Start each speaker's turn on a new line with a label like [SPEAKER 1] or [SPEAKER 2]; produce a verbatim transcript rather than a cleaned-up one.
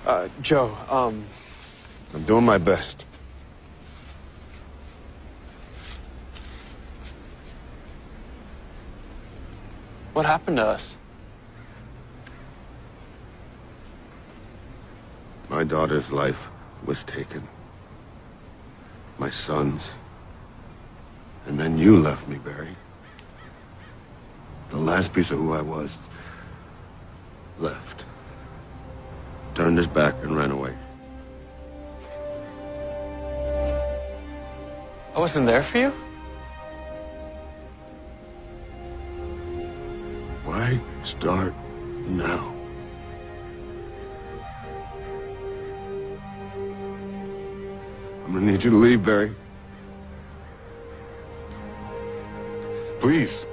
[SPEAKER 1] Uh, Joe, um...
[SPEAKER 2] I'm doing my best.
[SPEAKER 1] What happened to us?
[SPEAKER 2] My daughter's life was taken. My son's. And then you left me, Barry. The last piece of who I was left. Turned his back and ran away.
[SPEAKER 1] I wasn't there for you?
[SPEAKER 2] Why start now? I'm gonna need you to leave, Barry. Please.